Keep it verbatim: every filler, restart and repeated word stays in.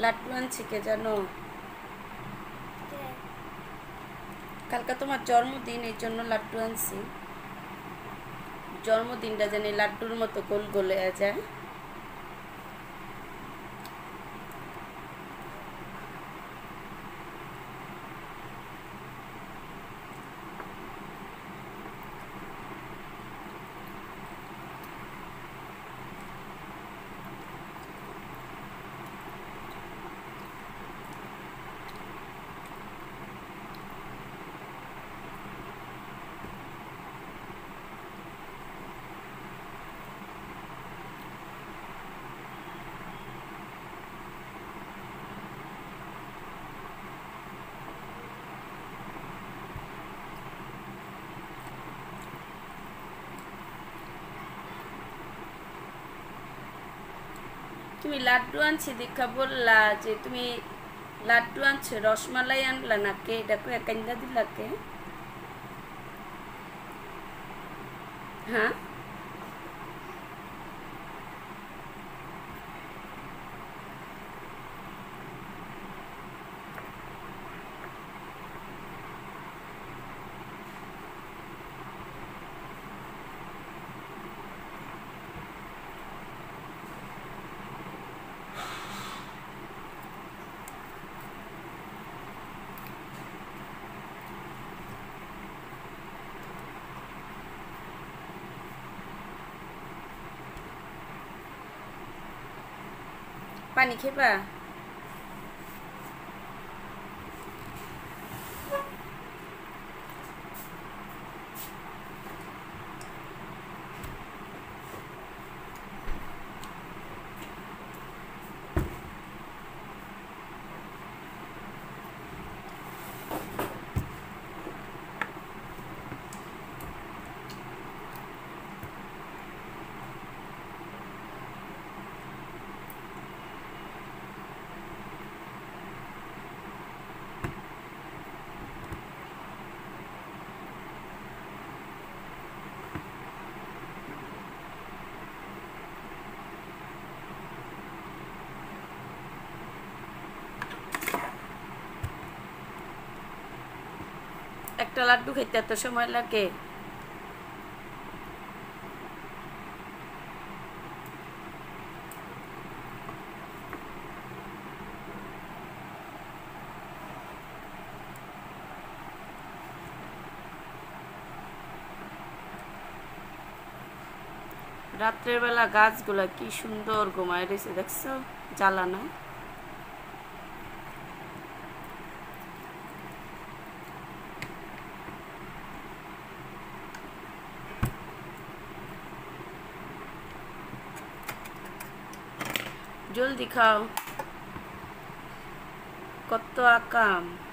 লাড্ডু আনছি কে জানো? কালকে তোমার জন্মদিন, এই জন্য লাড্ডু আনছি। জন্মদিনটা জানি লাড্ডুর মতো গোল গোল হয়ে যায়। তুমি লাড্ডু আনছি দেখা বললা যে তুমি লাড্ডু আনছো, রসমালাই আনলা না কে? দেখো কান্দা দিলা কে? হ্যাঁ, পানি খেবা? একটা লাড্ডু খেতে এত সময় লাগে? রাত্রের বেলা গাছগুলা কি সুন্দর ঘুমায় রয়েছে, দেখছো? জ্বালানা। জলদি খাও, কত আকাম।